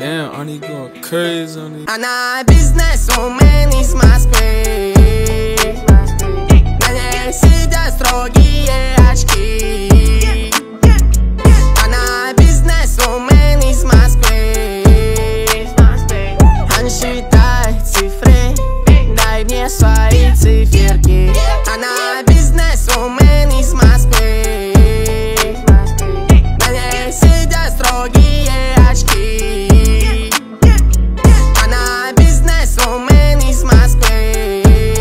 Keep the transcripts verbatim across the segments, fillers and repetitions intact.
Damn, Arnie going crazy on it. Она бизнес-вумен из Москвы. На ней сидят строгие очки. Она бизнес-вумен из Москвы. Он считает цифры, дай мне свои циферки. Она бизнес-вумен из Москвы. На ней сидят строгие очки. Она бизнес-вумен из Москвы.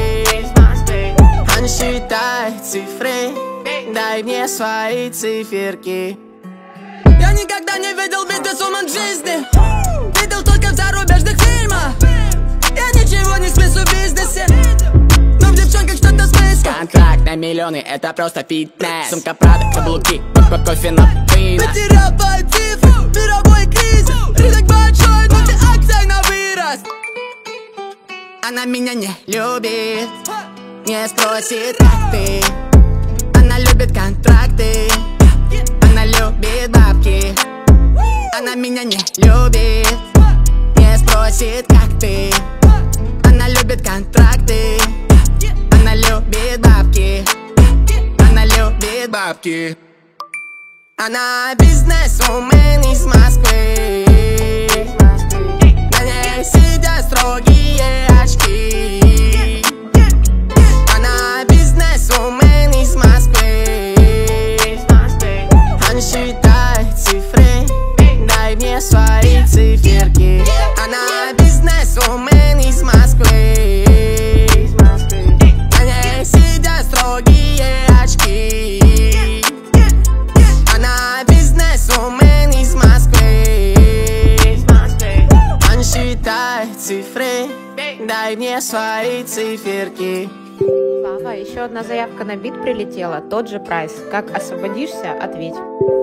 Он считает цифры, дай мне свои циферки. Я никогда не видел бизнес-вумен в жизни. Видел только в зарубежных фильмах. Я ничего не смыслю в бизнесе, но в девчонках что-то смысл. Контракт на миллионы, это просто фитнес. Сумка Прада, каблуки, кофе на пино. Потерял твои цифры, мировой кризис. Рынок большой, но ты акция на вырост. Она меня не любит, не спросит, как ты. Она любит контракты, она любит бабки. Она меня не любит, не спросит, как ты. Она любит контракты, она любит бабки. Она любит бабки. Она бизнес-вумен из Москвы. На ней сидят строгие очки. Она бизнес-вумен из Москвы. Он считает цифры, дай мне свои циферки. Она бизнес-вумен из Москвы. На ней сидят строгие очки. Она бизнес-вумен из Москвы. Он считает цифры, дай мне свои циферки. Слава, еще одна заявка на бит прилетела, тот же прайс. Как освободишься, ответь.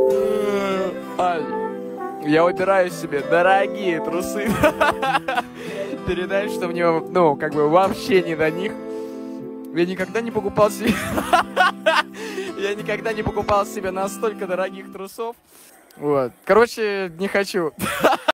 Я выбираю себе дорогие трусы. Передай, что мне, ну, как бы вообще не до них. Я никогда не покупал себе... Я никогда не покупал себе настолько дорогих трусов. Вот. Короче, не хочу.